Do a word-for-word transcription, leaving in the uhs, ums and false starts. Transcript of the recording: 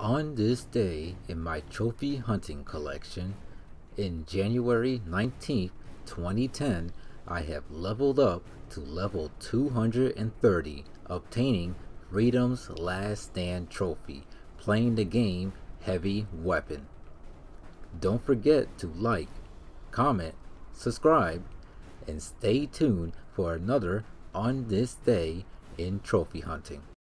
On this day in my trophy hunting collection, in January nineteenth, twenty ten, I have leveled up to level two hundred thirty, obtaining Freedom's Last Stand trophy, playing the game Heavy Weapon. Don't forget to like, comment, subscribe, and stay tuned for another On This Day in Trophy Hunting.